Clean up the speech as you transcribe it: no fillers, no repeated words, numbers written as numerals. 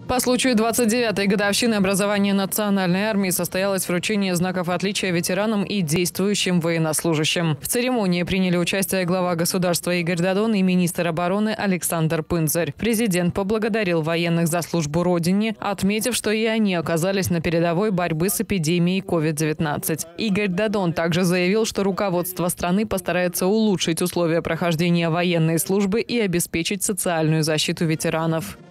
По случаю 29-й годовщины образования Национальной армии состоялось вручение знаков отличия ветеранам и действующим военнослужащим. В церемонии приняли участие глава государства Игорь Додон и министр обороны Александр Пынзарь. Президент поблагодарил военных за службу Родине, отметив, что и они оказались на передовой борьбы с эпидемией COVID-19. Игорь Додон также заявил, что руководство страны постарается улучшить условия прохождения военной службы и обеспечить социальную защиту ветеранов.